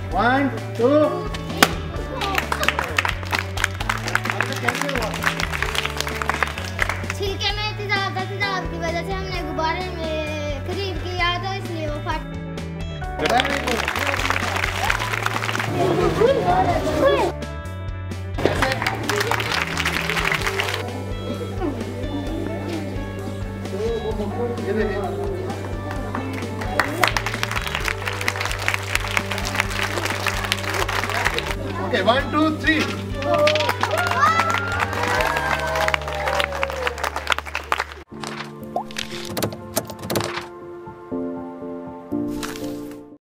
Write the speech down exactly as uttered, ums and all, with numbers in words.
One, two. छिलके में तेजाब तेजाब की वजह से हमने गुब्बारे में करीब किया तो इसलिए वो फट। Okay, one, two, three.